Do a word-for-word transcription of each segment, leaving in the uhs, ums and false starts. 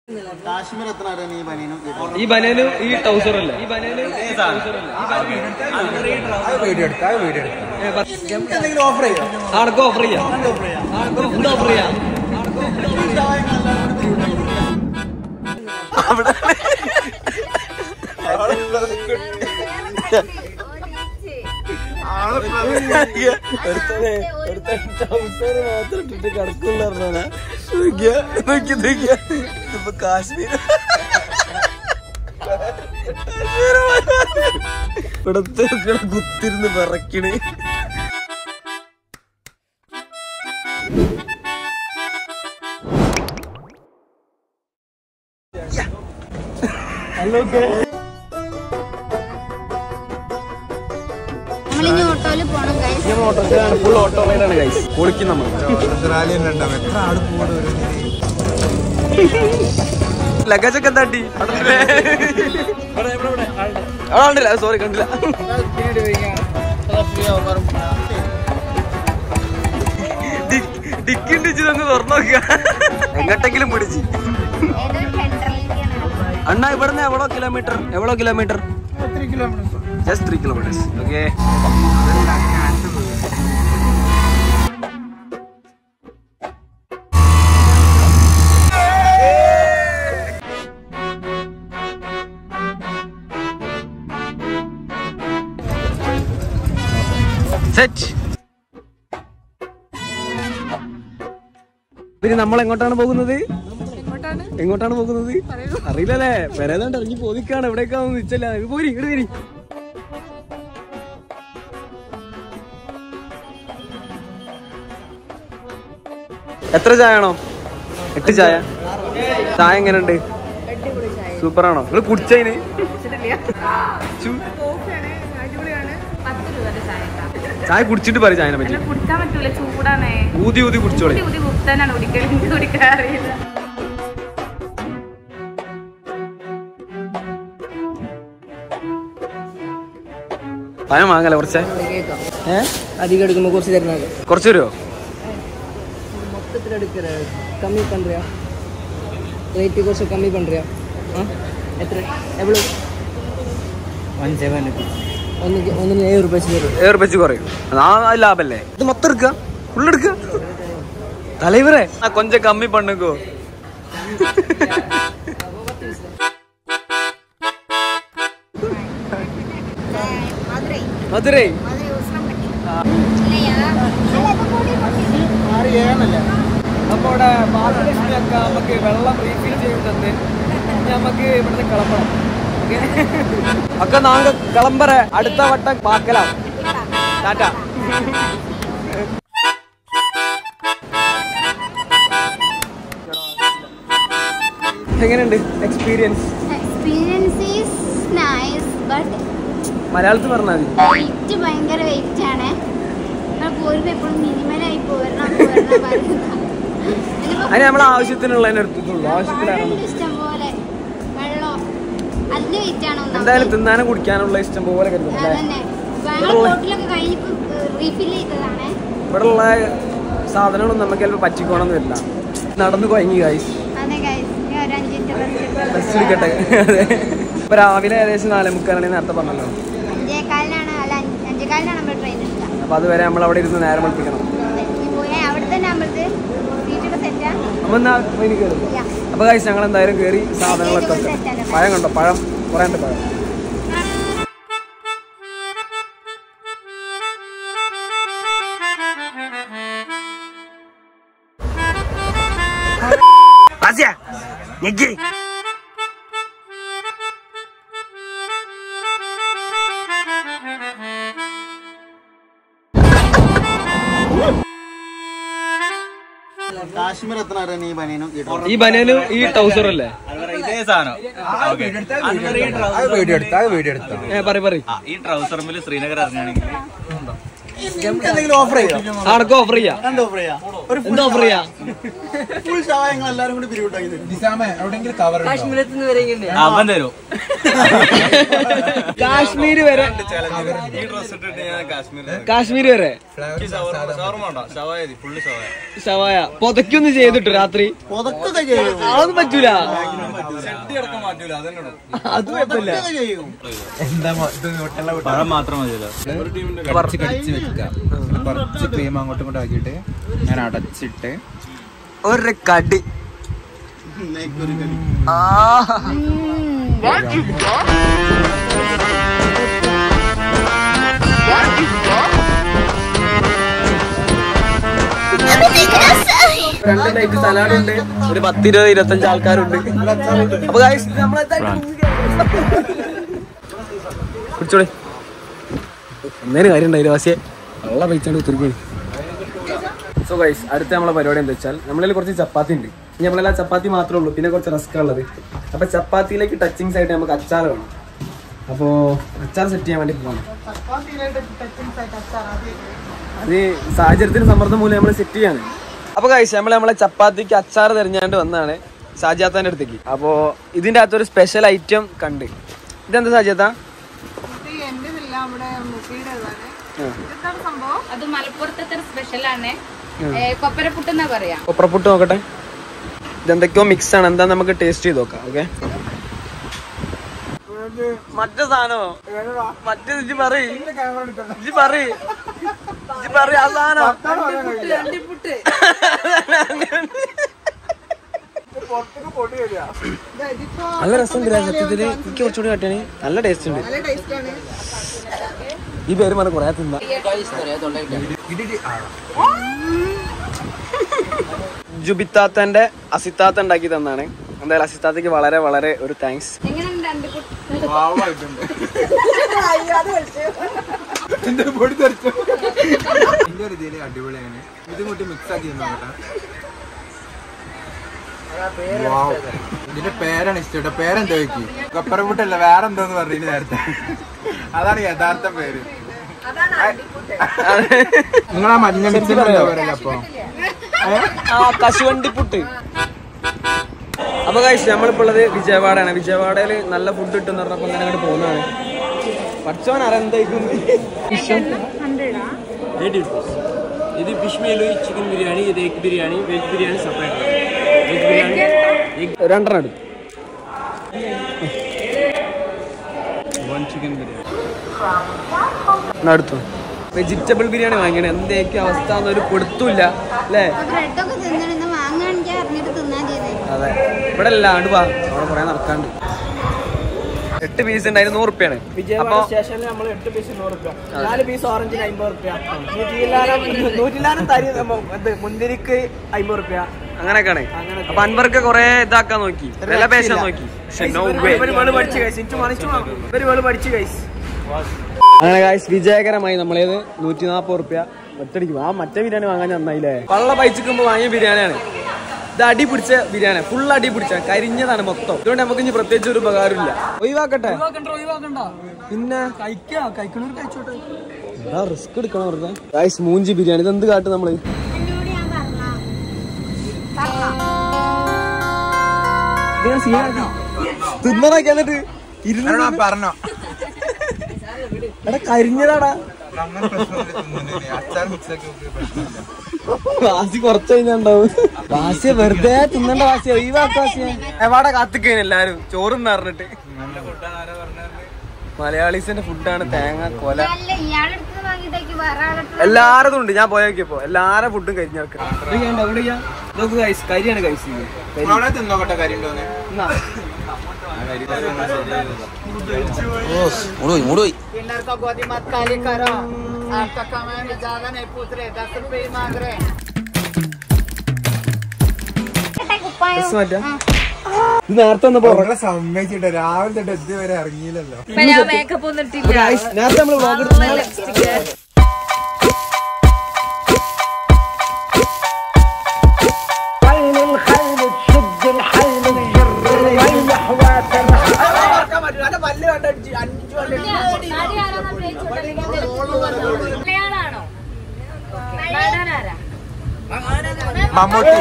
കാശ്മീർ എത്ര ഈ ബനിയനും ഈ ടൗസറല്ലേ ഈ ബനിയനും ഓഫർ ചെയ്യാം ആർക്കും ഓഫർ ചെയ്യാം എന്താ ഓഫർ ചെയ്യാം മാത്രം ഇട്ടിട്ട് കിടക്കുള്ള പറഞ്ഞാ നോക്കി നോക്കിയ ഇപ്പൊ കാശ്മീർ ഇവിടത്തെ കുത്തിരുന്ന് വിറക്കണ്. ഹലോ ഫുൾ ഓട്ടോ റൈഡാണ് ഗൈസ്. പൊളിക്കും നമ്മൾ. ലഗേജൊക്കെ എന്താട്ടി ആളില്ല. സോറി കണ്ടില്ല. ഡിക്കിണ്ടിച്ച് തന്ന് തുറന്നു നോക്കുക. എങ്ങോട്ടെങ്കിലും പിടിച്ച് അണ്ണാ ഇവിടുന്ന് എവ്വളോ കിലോമീറ്റർ എവ്വളോ kilometre just three kilometres. Okay പിന്നെ നമ്മൾ എങ്ങോട്ടാണ് പോകുന്നത്? എങ്ങോട്ടാണ് പോകുന്നത് അറിയില്ലല്ലേ. വരാതാണ്ട് ഇറങ്ങി പോതിക്കാണ്. എവിടേക്കാന്ന് നിച്ചല്ല. പോരി ഇങ്ങോട്ട് വരി. എത്ര ചായ ആണോ? എട്ട് ചായ. ചായ എങ്ങനെയുണ്ട്? സൂപ്പറാണോ? നിങ്ങൾ കുടിച്ചതിന് ചായ കുടിച്ചിട്ട് പറയും ചായനെ പറ്റി. ഊതി ഊതി കുടിച്ചോളെ. പഴം വാങ്ങല കുറച്ച് അധികം എടുക്കുമ്പോ കുറച്ച് തരുന്നത് കുറച്ച് തരുമോ? மொத்தத்தில் எடுக்கிற கம்மி பண்ணுறியா? ரேட்டு கொஞ்சம் கம்மி பண்ணுறியா? ஆ எத்தனை எவ்வளோ? വൺ സെവൻ ഒന്നിക്ക് ഒന്നിന് ഏഴ് റുപ്യ തരും. ഏഴ് റുപ്യ കുറയും. ആ ലാഭല്ലേ. ഇത് മൊത്തം എടുക്കുക. ഫുള്ളെടുക്കുക. തലൈവരെ കൊഞ്ചം കമ്മി പണ്ണുക്കോ. മധുരൈ അപ്പൊ ഇവിടെ ഭാഗ്യലക്ഷ്മി ഒക്കെ നമുക്ക് വെള്ളം റീഫിൽ ചെയ്തിട്ട് നമുക്ക് ഇവിടുന്ന് കിളമ്പണം. ഒക്കെ നാങ്ക കിളമ്പറ അടുത്ത വട്ടം പാക്കലാം. ടാറ്റ. എങ്ങനെയുണ്ട് എക്സ്പീരിയൻസ്? മലയാളത്തിൽ പറഞ്ഞാൽ മതി. ഭയങ്കര വെയിറ്റ് ആണ്. അതിന് നമ്മളെ ആവശ്യത്തിനുള്ളതിനെ എടുത്തിട്ടുള്ളൂ. ആവശ്യത്തിലാണ് എന്തായാലും തിന്നാനും കുടിക്കാനുള്ള ഇഷ്ടം പോലെ കരുതുന്നു. ഇവിടെയുള്ള സാധനങ്ങളൊന്നും നമുക്ക് ചിലപ്പോൾ പറ്റിക്കോണമെന്ന് വരില്ല. നടന്നു കുഴങ്ങി ഗൈസ്. ബസ് എടുക്കട്ടെ. അതെ ഇപ്പൊ രാവിലെ ഏകദേശം നാലേ മുക്കാലാണെങ്കിൽ നേരത്തെ പറഞ്ഞല്ലോ. അപ്പൊ അതുവരെ നമ്മൾ അവിടെ ഇരുന്ന് നേരം പഠിപ്പിക്കണം. അപ്പൊ ഗൈസ് ഞങ്ങൾ എന്തായാലും കയറി സാധനങ്ങളൊക്കെ പഴം കണ്ടോ? പഴം കുറേ ഉണ്ട്. പഴം കാശ്മീർ എത്ര ഈ ബനിയനും ഈ ടൗസറല്ലേ? ഈ ട്രൗസറിൽ ശ്രീനഗർ ഇറങ്ങുകയാണെങ്കിൽ ഓഫർ ചെയ്യാം. ആർക്കും ഓഫർ ചെയ്യാം. എന്താ ഓഫർ ചെയ്യാം? ഫുൾ ചായ എല്ലാരും കൂടി പിരിവിട്ടാക്കി അവൻ തരും. കാശ്മീര് വരെ കാശ്മീര് വരെ ഷവായ പൊതക്കൊന്നും ചെയ്തിട്ടു രാത്രി. പൊതക്കൊക്കെ ചെയ്യും. അതൊന്നും പറ്റൂല. അത് കുഴപ്പമില്ല. പഴം മാത്രം മതിയല്ലോ. കുറച്ച് കടിച്ച് വെക്കുക, കുറച്ച് ക്രീം അങ്ങോട്ടും ഇങ്ങോട്ടും ആക്കിയിട്ട് ഞാൻ അടച്ചിട്ട് ഒരു കടി. രണ്ട് ടൈപ്പ് സലാഡുണ്ട്, ഒരു പത്തിരുപത് ഇരുപത്തഞ്ച് ആൾക്കാരുണ്ട്. അപ്പൊ കുടിച്ചോളെ എന്തേലും കാര്യം ഉണ്ടായില്ല വാസിയെ വെള്ളം പൈച്ചാണ്ട് ഉത്തരിക്കും. സോ ഗൈസ്, അടുത്ത നമ്മളെ പരിപാടി എന്താ വെച്ചാൽ നമ്മളിൽ കുറച്ച് ചപ്പാത്തി ഉണ്ട്. ഇനി നമ്മളെല്ലാം ചപ്പാത്തി മാത്രമേ ഉള്ളൂ, പിന്നെ കുറച്ച് റസ്ക് ഉള്ളത്. അപ്പൊ ചപ്പാത്തിയിലേക്ക് ടച്ചിങ്സ് ആയിട്ട് നമുക്ക് അച്ചാർ വേണം. അപ്പോ അച്ചാർ സെറ്റ് ചെയ്യാൻ വേണ്ടി പോകണം. അത് സാഹചര്യത്തിന് സമ്മർദ്ദം മൂലം നമ്മൾ സെറ്റ് ചെയ്യാണ്. അപ്പൊ ഗൈസ്, നമ്മൾ നമ്മളെ ചപ്പാത്തിക്ക് അച്ചാർ തെരഞ്ഞാണ്ട് വന്നാണ് സാജിയാത്താന്റെ അടുത്തേക്ക്. അപ്പോ ഇതിന്റെ അകത്തൊരു സ്പെഷ്യൽ ഐറ്റം കണ്ട്. ഇതെന്താ സാജിയാത്ത? അത് മലപ്പുറത്തെ സ്പെഷ്യലാണ്. കൊപ്പരപ്പുട്ട് എന്നാ പറയാ. കൊപ്പരപ്പുട്ട് നോക്കട്ടെ. ഇതെന്തൊക്കെയോ മിക്സ് ആണ്. എന്താ നമുക്ക് ടേസ്റ്റ് ചെയ്ത് നോക്കാം. ഓക്കെ, മറ്റേ സാധനോ മറ്റേ ഇജ്ജ് പറയ് ഇജ്ജ് പറയ് ഇജ്ജ് പറയ് ആ സാധനം. നല്ല രസം സത്യത്തില്. എനിക്ക് കുറച്ചുകൂടി കാട്ടിയാണ്. നല്ല ടേസ്റ്റ് ഉണ്ട്. ഈ പേര് പറഞ്ഞ കൊറേ തിന്ന. ജുബിത്താത്തന്റെ അസിത്താത്ത ഉണ്ടാക്കി തന്നാണ്. എന്തായാലും അസിത്താത്തക്ക് വളരെ വളരെ ഒരു താങ്ക്സ്. അടിപൊളിയാണ്. ഇത് കൂട്ടി മിക്സ് ആക്കി നോക്കട്ടെ. ഇതിന്റെ പേരാണ് ഇഷ്ടം. പേരെന്താ വെക്കി? കൊപ്പരപ്പുട്ടല്ല, വേറെ എന്തോന്ന് പറഞ്ഞു നേരത്തെ. അതാണ് യഥാർത്ഥ പേര്. നിങ്ങളാ മഞ്ഞ മിക്സ് പറയല്ലോ അപ്പൊ കശുവണ്ടിപ്പുട്ട്. അപ്പൊ ഗൈസ്, നമ്മളിപ്പോ ഉള്ളത് വിജയവാഡയാണ്. വിജയവാഡയില് നല്ല ഫുഡ് കിട്ടുന്ന പറഞ്ഞപ്പോ അങ്ങനെ അങ്ങോട്ട് പോകുന്നതാണ്. പഠിച്ചോൻ അരെന്തായിരിക്കും. ഇത് ഫിഷ് മേലു, ചിക്കൻ ബിരിയാണി, ഇത് egg biryani, veg biryani separate. Veg biryani രണ്ടെണ്ണം എടുക്കും. വൺ ചിക്കൻ ബിരിയാണി എടുത്തു. വെജിറ്റബിൾ ബിരിയാണി വാങ്ങിയാണ്. എന്തൊക്കെ അവസ്ഥ ഒരു കൊടുത്തൂല്ല അല്ലേ? അതെ, ഇവിടെ അല്ലാണ്ട് പാ അവിടെ കുറെ നടക്കാണ്ട്. എട്ട് പീസ് ഉണ്ടായിരുന്നു, നൂറ് റുപ്യാണ്. വിജയവാഡ സ്റ്റേഷനിൽ നമ്മൾ എട്ട് പീസ് നൂറ് റുപ്യ, നാല് പീസ് ഓറഞ്ചിന് അമ്പത് റുപ്യ, നൂറ്റിലാനം തരി മുന്തിരിക്ക് അമ്പത് റുപ്യ, അങ്ങനെയൊക്കെയാണ്. അപ്പൊ അൻവർക്ക് കൊറേ ഇതാക്കാൻ നോക്കി, വില പേശാൻ നോക്കി. അങ്ങനെ ഗൈസ്, വിജയകരമായി നമ്മളേത് നൂറ്റി നാപ്പത് റുപ്യ ഒറ്റടിക്കും. ആ മറ്റേ ബിരിയാണി വാങ്ങാൻ നന്നായില്ലേ? പള്ള പൈച്ചിക്കുമ്പോ വാങ്ങിയ ബിരിയാണിയാണ് ഇത്. അടി പിടിച്ച ബിരിയാണി, ഫുൾ അടി പിടിച്ച കരിഞ്ഞതാണ് മൊത്തം. അതുകൊണ്ട് നമുക്ക് ഇനി പ്രത്യേകിച്ച് ഒരു ഉപകാരമില്ല. ഒഴിവാക്കട്ടെ. പിന്നെ എന്താ റിസ്ക് എടുക്കണം വെറുതെ. ഗൈസ്, മൂഞ്ചി ബിരിയാണി ഇതെന്ത് കാട്ടും നമ്മള്? തിന്നണൊക്കെ എന്നിട്ട് ഇരുന്ന് പറഞ്ഞോ എടാ കരിഞ്ഞതാടാ. വാസി കുറച്ച് കഴിഞ്ഞാണ്ടാവും. വാസിയെ വെറുതെ തിന്നണ്ട, വാസിയെ ഒഴിവാക്ക. വാസിയെ എവിടെ കാത്തിക്കഴിഞ്ഞ എല്ലാരും ചോറും നിറഞ്ഞിട്ട്. മലയാളീസിന്റെ ഫുഡാണ് തേങ്ങ കൊല. എല്ലാരും ഉണ്ട്. ഞാൻ പോയോക്കിയപ്പോ എല്ലാരും ഫുഡും കരിഞ്ഞാൽ നോക്ക് ഗൈസ്, കരിയാണ് ഗൈസ്. തിന്നോട്ടെ കരി ഉണ്ടോന്ന്. നേരത്തെ സമ്മതിച്ചിട്ട് രാവിലെ തൊട്ട് ഇതുവരെ ഇറങ്ങിയില്ലല്ലോ. നേരത്തെ നമ്മള് വ്ളോഗ് എടുത്തു. മമ്മൂട്ടി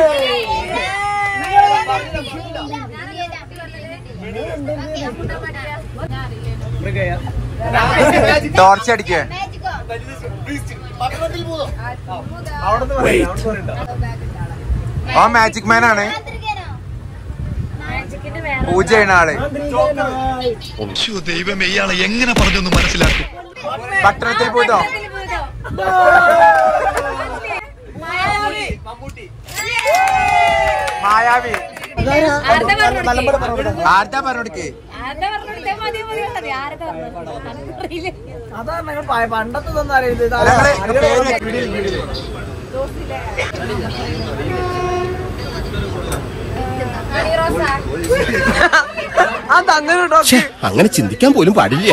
ടോർച്ച് അടിക്കേ. ആ മാജിക് മാൻ ആണ്. പൂജ ചെയ്യുന്ന ആള്. ദൈവമേ, ഇയാളെ എങ്ങനെ പറഞ്ഞൊന്ന് മനസ്സിലാക്കും. പട്ടണത്തിൽ പൂതോ? മായാവി. ആർത്താ പറഞ്ഞോടിക്ക്. പണ്ടത്തെ ഒന്നും അറിയില്ല. അങ്ങനെ ചിന്തിക്കാൻ പോലും പാടില്ല.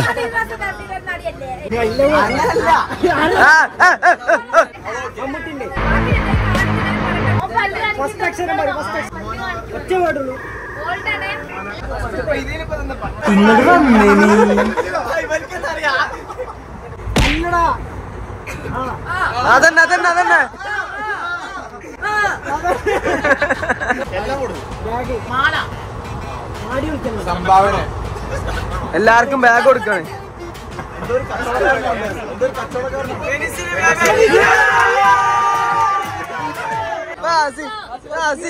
അതന്നെ അതന്നെ അതന്നെ സംഭാവന. എല്ലാവർക്കും ബാഗ് കൊടുക്കാണ്. വാസി വാസി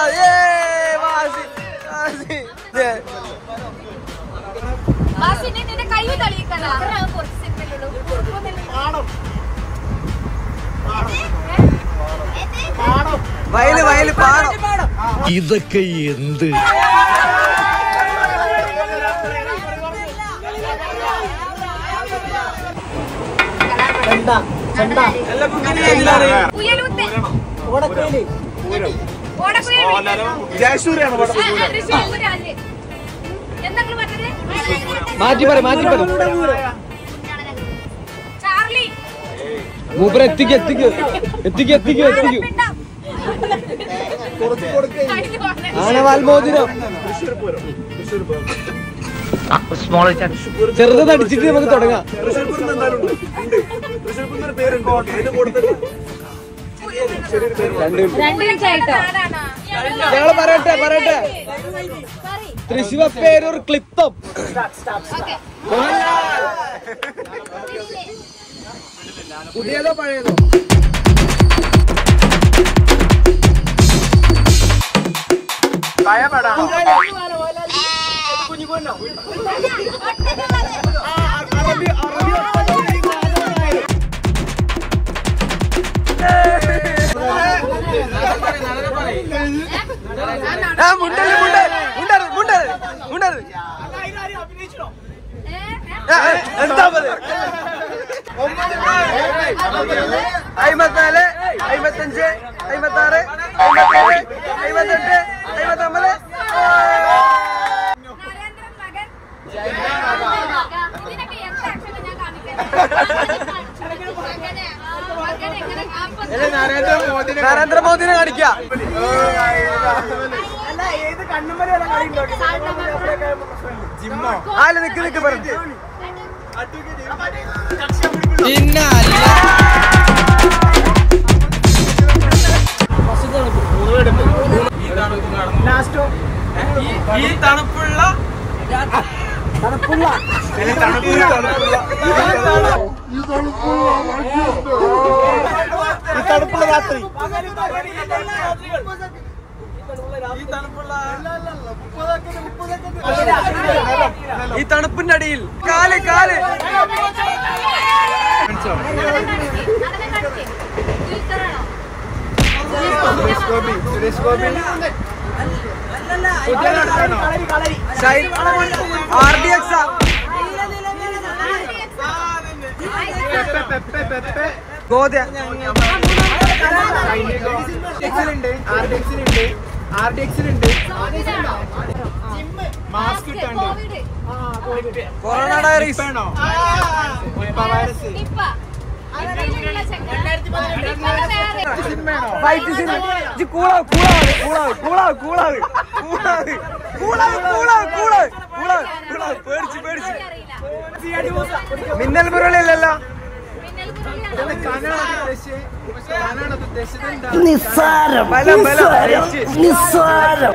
വയല് വയല് പാടം. ഇതൊക്കെ എന്ത്? മാറ്റി പറ മാറ്റി പറ. മൂപ്പർ എത്തിക്കും എത്തിക്കും എത്തിക്കും എത്തിക്കും എത്തിക്കും. ആനവാൽമോദിനം ചെറുത് അടിച്ചിട്ട് നമുക്ക് തുടങ്ങാം. ഞങ്ങള് പറയട്ടെ പറയട്ടെ തൃശ്ശൂർ പേരൂർ ക്ലിപ്തം. പുതിയതോ പഴയതോ? അമ്പത്തിനാല് അമ്പത്തഞ്ച് അമ്പത്തി ആറ് അമ്പത്തേഴ് അമ്പത്തെട്ട് അമ്പത്തൊമ്പത്. നരേന്ദ്രമോദിനെ കാണിക്കാം. ആല നിക്ക് നിക്ക് പറഞ്ഞു. ഈ തണുപ്പുള്ള തണുപ്പുള്ള ഈ തണുപ്പുള്ള രാത്രി ഈ തണുപ്പിന്റെ അടിയിൽ കാല് കാല് ആർ ഡി എക്സ് ഗോദ്യ മാസ്ക് ഇട്ടുണ്ട്. കൊറോണ ഡയറീസ് ഫൈറ്റ് സിനിമ കൂളാവ് കൂളാവ് കൂളാവ് കൂളാവ് കൂളാവ് കൂളാവ് കൂളാവ് കൂളാവ് കൂളാവ് കൂളാവ് പേടിച്ച് പേടിച്ച് മിന്നൽ മുരളിയല്ലല്ലോ. നിസ്സാരം ബലം ബലം നിസ്സാരം.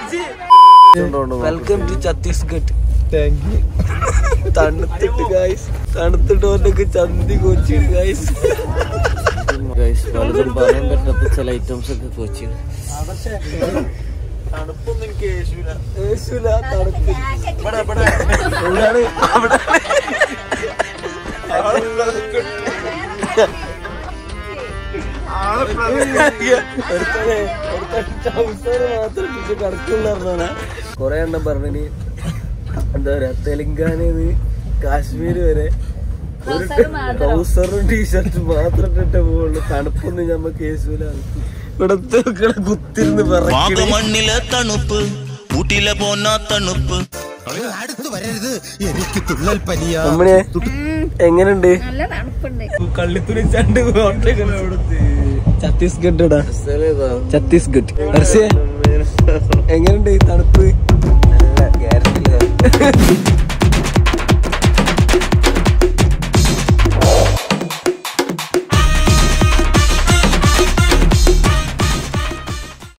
Welcome to Chhattisgarh. തണുത്തിട്ട് ഗൈസ്, തണുത്തിട്ട് ഓനൊക്കെ ചന്തി കോച്ചി ഗൈസ്. ഗൈസ് പലതും പറയാൻ പറ്റാത്ത ചില ഐറ്റംസ് ഒക്കെ കോച്ചി. തണുപ്പൊന്നും എനിക്ക് യേശൂല യേശൂല തണുപ്പ്. എവിടെയാണ് അവിടെ മാത്രം കടക്കുള്ള കൊറേ എണ്ണം പറഞ്ഞിന്. എന്താ പറയാ, തെലങ്കാനന്ന് കാശ്മീര് വരെ ഒരു ട്രൗസറും ടീഷർട്ടും മാത്രം ഇട്ടേ പോവുള്ളൂ. തണുപ്പൊന്നും ഞമ്മക്ക് യേശൂലാണ്. ഇവിടത്തെ കുത്തിരുന്ന് മണ്ണിലെ തണുപ്പ് ഊട്ടിയിലെ പോന്ന തണുപ്പ്. എനിക്ക് തുള്ളൽ പനിയാ. എങ്ങനെയുണ്ട്? നല്ല തണുപ്പുണ്ട്. കള്ളിത്തുണി ചണ്ട് ഛത്തീസ്ഗഡ് ഛത്തീസ്ഗഡ്. എങ്ങനെയുണ്ട് തണുപ്പ്?